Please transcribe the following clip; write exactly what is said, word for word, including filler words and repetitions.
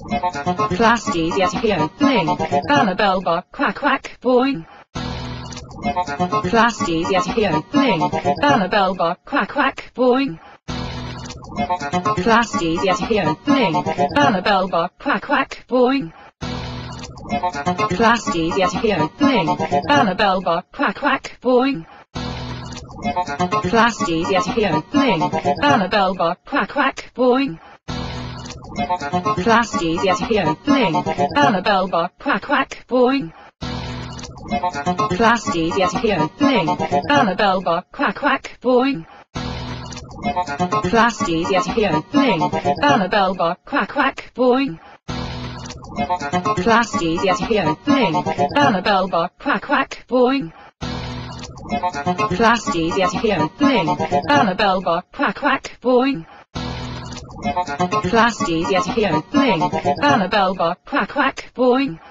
Plasties Yetio, bling, Bellabel bar, quack quack, boing. Plasties Yetio, bling, Bellabel bar, quack quack, boing. Plasties Yetio, bling, Bellabel bar, quack quack, boing. Plasties Yetio, bling, Bellabel bar, quack quack, boing. Plasties Yetio, bling, Bellabel bar, quack quack, boing. Plasties Yetio, bling, Bellabel bar, quack quack, boing. Plasties Yetio, bling, Bellabel bar, quack quack, boing. Plasties Yetio, bling, Bellabel bar, quack quack, boing. Plasties Yetio, bling, Bellabel bar, quack quack, boing. Plasties Yetio, bling, Bellabel bar, quack quack, boing. Plasties Yetio, bling, Bellabel bar, quack quack, boing.